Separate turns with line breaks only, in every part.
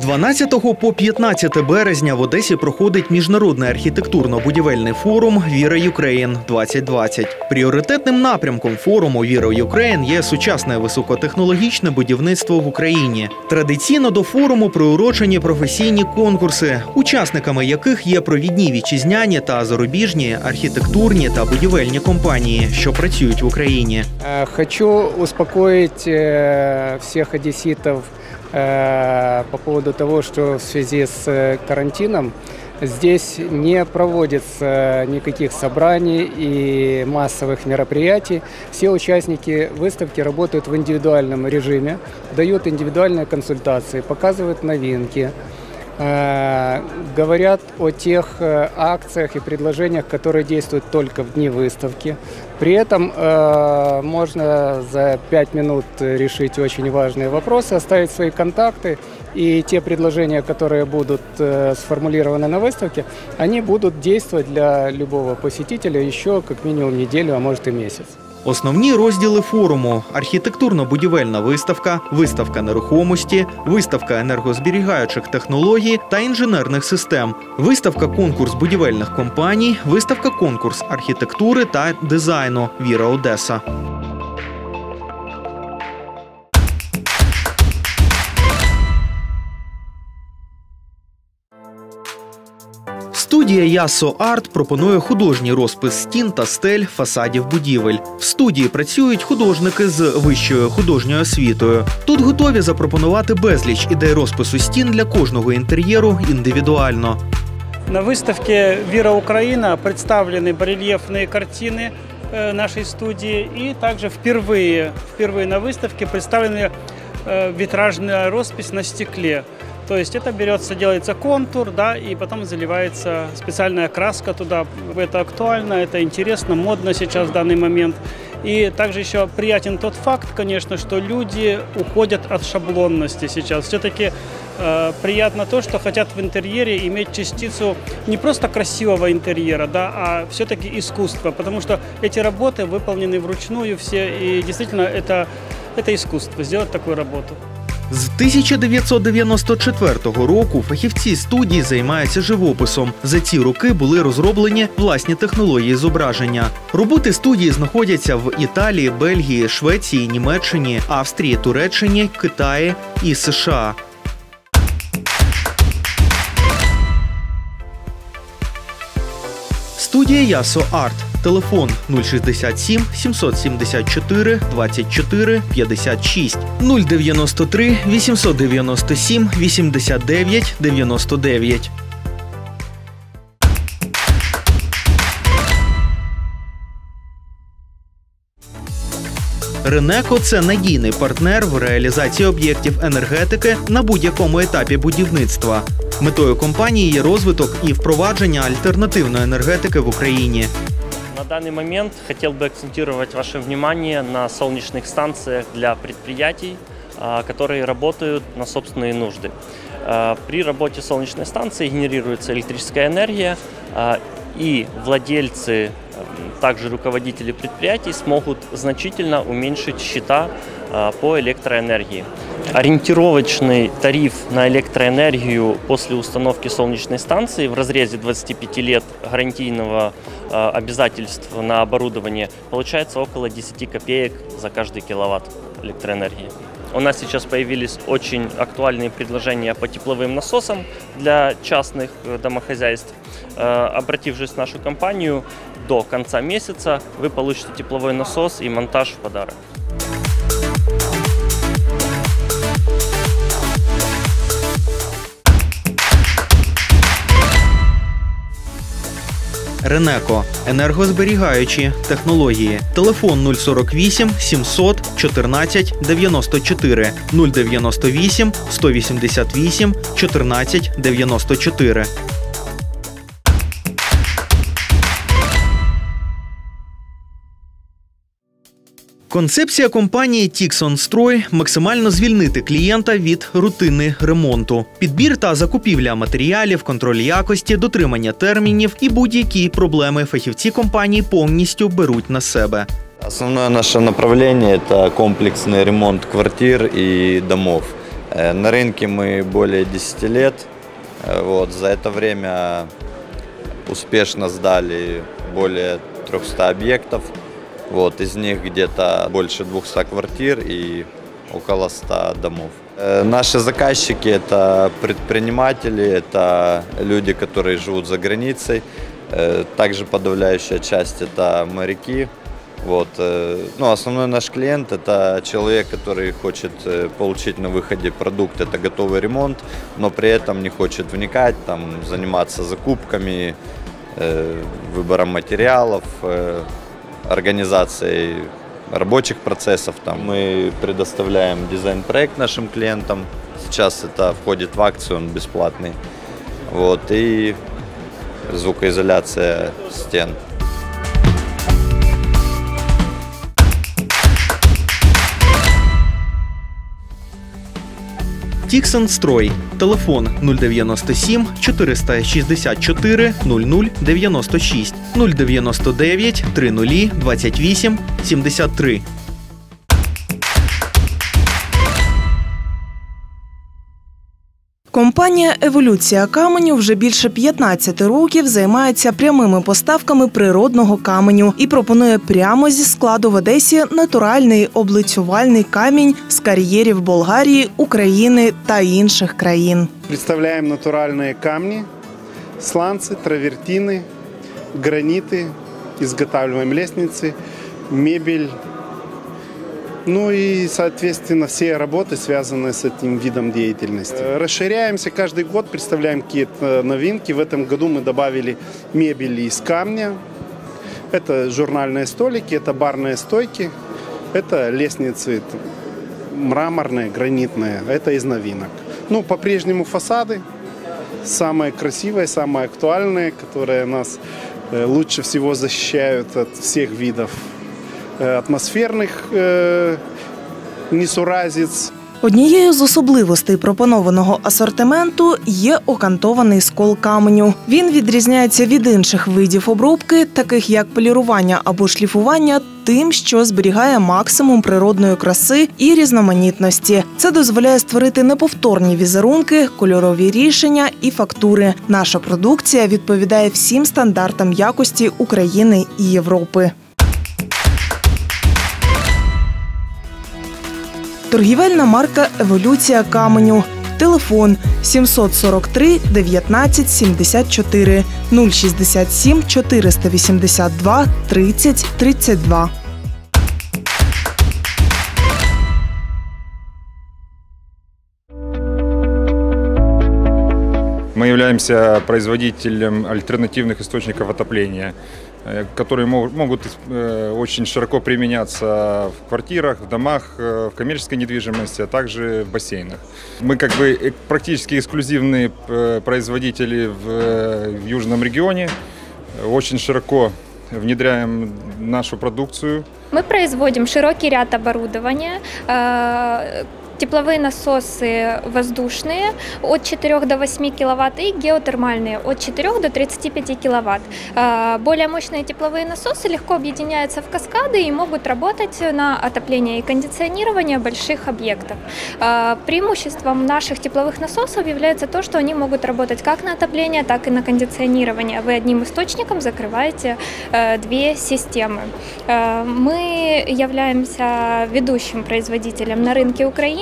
12 по 15 березня в Одесі проходить міжнародний архітектурно-будівельний форум «Віра Юкрейн-2020». Пріоритетним напрямком форуму «Віра Юкрейн» є сучасне високотехнологічне будівництво в Україні. Традиційно до форуму приурочені професійні конкурси, учасниками яких є провідні вітчизняні та зарубіжні архітектурні та будівельні компанії, що працюють в Україні.
Хочу успокоить всех одесситов по поводу того, что в связи с карантином здесь не проводится никаких собраний и массовых мероприятий. Все участники выставки работают в индивидуальном режиме, дают индивидуальные консультации, показывают новинки, говорят о тех акциях и предложениях, которые действуют только в дни выставки. При этом можно за 5 минут решить очень важные вопросы, оставить свои контакты, и те предложения, которые будут сформулированы на выставке, они будут действовать для любого посетителя еще как минимум неделю, а может и месяц.
Основні розділи форуму – архітектурно-будівельна виставка, виставка нерухомості, виставка енергозберігаючих технологій та інженерних систем, виставка-конкурс будівельних компаній, виставка-конкурс архітектури та дизайну «Віра Одеса». Студія «Ясо Арт» пропонує художній розпис стін та стель фасадів будівель. В студії працюють художники з вищою художньою освітою. Тут готові запропонувати безліч ідей розпису стін для кожного інтер'єру індивідуально.
На выставке «Вира Украина» представлены барельефные картины нашей студии, и также впервые на выставке представлена витражная роспись на стекле. То есть это берется, делается контур, да, и потом заливается специальная краска туда. Это актуально, это интересно, модно сейчас в данный момент. И также еще приятен тот факт, конечно, что люди уходят от шаблонности сейчас. Все-таки приятно то, что хотят в интерьере иметь частицу не просто красивого интерьера, да, а все-таки искусства, потому что эти работы выполнены вручную все, и действительно это искусство, сделать такую работу.
З 1994 року фахівці студії займаються живописом. За ці роки були розроблені власні технології зображення. Роботи студії знаходяться в Італії, Бельгії, Швеції, Німеччині, Австрії, Туреччині, Китаї і США. Студія «Ясо Арт». Телефон 067 774 24 56 093 897 89 99. Ренеко – це надійний партнер в реалізації об'єктів енергетики на будь-якому етапі будівництва. Метою компанії є розвиток і впровадження альтернативної енергетики в Україні.
На данный момент хотел бы акцентировать ваше внимание на солнечных станциях для предприятий, которые работают на собственные нужды. При работе солнечной станции генерируется электрическая энергия, и владельцы, также руководители предприятий смогут значительно уменьшить счета по электроэнергии. Ориентировочный тариф на электроэнергию после установки солнечной станции в разрезе 25 лет гарантийного обязательства на оборудование получается около 10 копеек за каждый киловатт электроэнергии. У нас сейчас появились очень актуальные предложения по тепловым насосам для частных домохозяйств. Обратившись в нашу компанию, до конца месяца вы получите тепловой насос и монтаж в подарок.
Ренеко – енергозберігаючі технології. Телефон 048 700 14 94 098 188 14 94. Концепція компанії «Тіксонстрой» – максимально звільнити клієнта від рутини ремонту. Підбір та закупівля матеріалів, контроль якості, дотримання термінів і будь-які проблеми фахівці компанії повністю беруть на себе.
Основное наше направление – это комплексный ремонт квартир и домов. На рынке мы более 10 лет. Вот, за это время успешно сдали более 300 объектов. Вот, из них где-то больше 200 квартир и около 100 домов. Наши заказчики – это предприниматели, это люди, которые живут за границей. Также подавляющая часть – это моряки. Вот. Ну, основной наш клиент – это человек, который хочет получить на выходе продукт, это готовый ремонт, но при этом не хочет вникать, там, заниматься закупками, выбором материалов, организацией рабочих процессов. Там. Мы предоставляем дизайн-проект нашим клиентам. Сейчас это входит в акцию, он бесплатный. Вот. И звукоизоляция стен.
Тіксен Строй. Телефон 097 464 00 96 099 30 28 73.
Компанія «Еволюція каменю» вже більше 15 років займається прямими поставками природного каменю і пропонує прямо зі складу в Одесі натуральний облицювальний камінь з кар'єрів Болгарії, України та інших країн.
Представляем натуральные камни, сланцы, травертины, граниты, изготавливаем лестницы, мебель. Ну и, соответственно, все работы, связанные с этим видом деятельности. Расширяемся каждый год, представляем какие-то новинки. В этом году мы добавили мебель из камня. Это журнальные столики, это барные стойки, это лестницы мраморные, гранитные. Это из новинок. Ну, по-прежнему фасады. Самые красивые, самые актуальные, которые нас лучше всего защищают от всех видов атмосферних несуразиць.
Однією з особливостей пропонованого асортименту є окантований скол каменю. Він відрізняється від інших видів обробки, таких як полірування або шліфування, тим, що зберігає максимум природної краси і різноманітності. Це дозволяє створити неповторні візерунки, кольорові рішення і фактури. Наша продукція відповідає всім стандартам якості України і Європи. Торгівельна марка «Еволюція каменю». Телефон 743 19 74 067 482 30 32.
Мы являемся производителем альтернативных источников отопления, которые могут очень широко применяться в квартирах, в домах, в коммерческой недвижимости, а также в бассейнах. Мы как бы практически эксклюзивные производители в южном регионе, очень широко внедряем нашу продукцию.
Мы производим широкий ряд оборудования, тепловые насосы воздушные от 4 до 8 кВт и геотермальные от 4 до 35 кВт. Более мощные тепловые насосы легко объединяются в каскады и могут работать на отопление и кондиционирование больших объектов. Преимуществом наших тепловых насосов является то, что они могут работать как на отопление, так и на кондиционирование. Вы одним источником закрываете две системы. Мы являемся ведущим производителем на рынке Украины.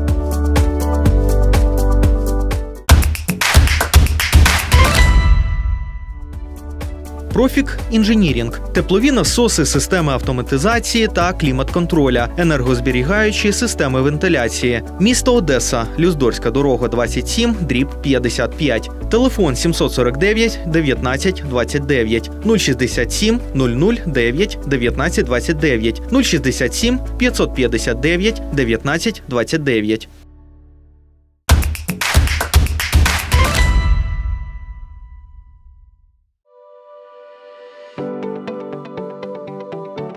Профік інженірінг, теплові насоси, системи автоматизації та клімат-контроля, енергозберігаючі системи вентиляції. Місто Одеса, Люздорська дорога 27/55. Телефон 749 19 29 067 009 19 29 067 559 19 29.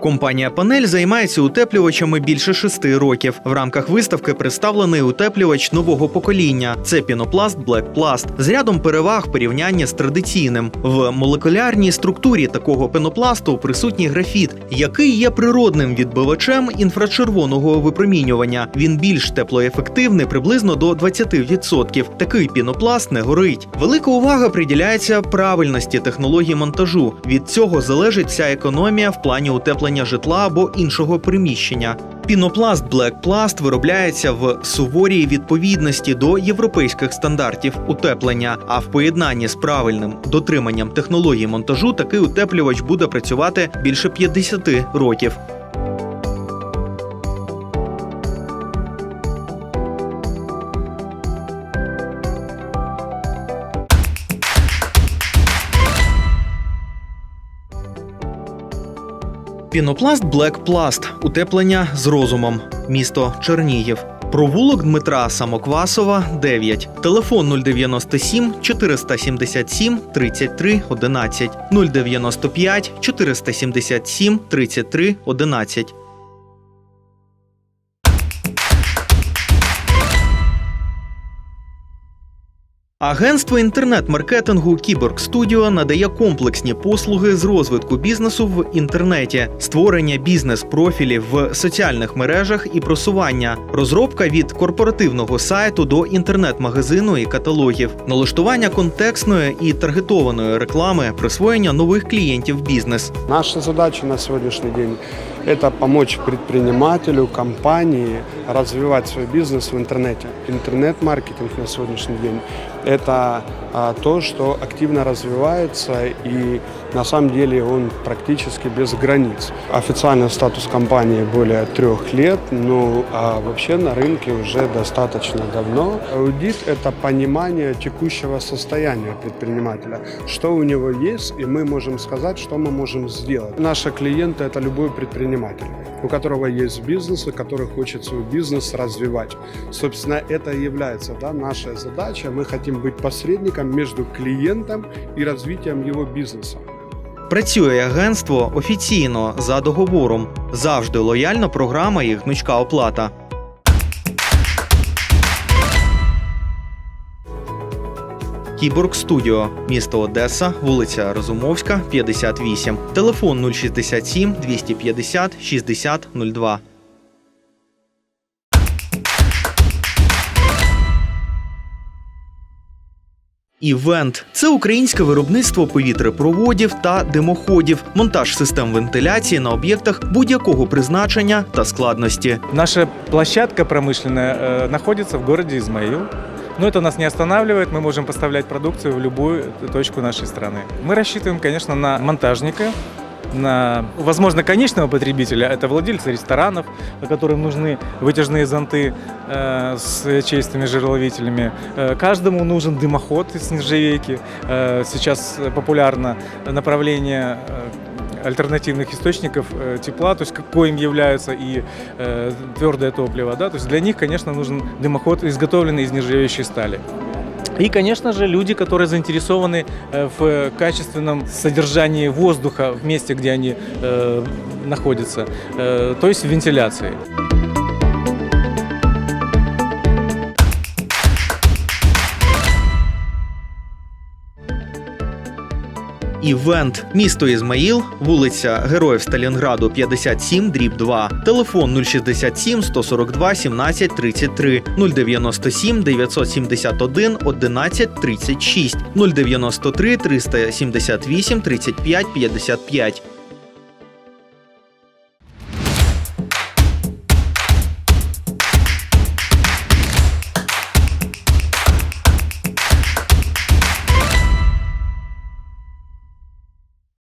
Компанія «Панель» займається утеплювачами більше 6 років. В рамках виставки представлений утеплювач нового покоління – це пінопласт Black Plast з рядом переваг в порівнянні з традиційним. В молекулярній структурі такого пінопласту присутній графіт, який є природним відбивачем інфрачервоного випромінювання. Він більш теплоефективний приблизно до 20%. Такий пінопласт не горить. Велика увага приділяється правильності технології монтажу. Від цього залежить вся економія в плані утеплення житла або іншого приміщення. Пінопласт Black Plast виробляється в суворій відповідності до європейських стандартів утеплення, а в поєднанні з правильним дотриманням технології монтажу такий утеплювач буде працювати більше 50 років. Пінопласт Black Plast. Утеплення з розумом. Місто Чернігів. Провулок Дмитра Самоквасова, 9. Телефон 097 477 33 11. 095 477 33 11. Агентство інтернет-маркетингу Keyborg Studio надає комплексні послуги з розвитку бізнесу в інтернеті, створення бізнес-профілів в соціальних мережах і просування, розробка від корпоративного сайту до інтернет-магазину і каталогів, налаштування контекстної і таргетованої реклами, присвоєння нових клієнтів в бізнес.
Наша задача на сегодняшний день – это помочь предпринимателю, компании развивать свой бизнес в интернете. Интернет-маркетинг на сегодняшний день – это то, что активно развивается, и на самом деле он практически без границ. Официальный статус компании более 3 лет, но вообще на рынке уже достаточно давно. Аудит – это понимание текущего состояния предпринимателя, что у него есть, и мы можем сказать, что мы можем сделать. Наши клиенты – это любой предприниматель, у которого есть бизнес, и который хочет свой бизнес развивать. Собственно, это и является наша задача. Мы хотим быть посредником между клиентом и развитием его бизнеса.
Працює агентство офіційно, за договором. Завжди лояльна програма і гнучка оплата. Keyborg Studio. Місто Одеса, вулиця Розумовська, 58. Телефон 067 250 60 02. Івент – це українське виробництво повітрепроводів та димоходів, монтаж систем вентиляції на об'єктах будь-якого призначення та складності.
Наша площадка промышленная находится в городе Измаил. Но это нас не останавливает, мы можем поставлять продукцию в любую точку нашей страны. Мы рассчитываем, конечно, на монтажника, на, возможно, конечного потребителя, это владельцы ресторанов, которым нужны вытяжные зонты с чистыми жироловителями. Каждому нужен дымоход из нержавейки. Сейчас популярно направление альтернативных источников тепла, то есть коим являются и твердое топливо. Да? То есть для них, конечно, нужен дымоход, изготовленный из нержавеющей стали. И, конечно же, люди, которые заинтересованы в качественном содержании воздуха в месте, где они находятся, то есть в вентиляции.
Івент. Місто Ізмаїл, вулиця Героїв Сталінграду, 57/2. Телефон 067 142 17 33, 097 971 11 36, 093 378 35 55.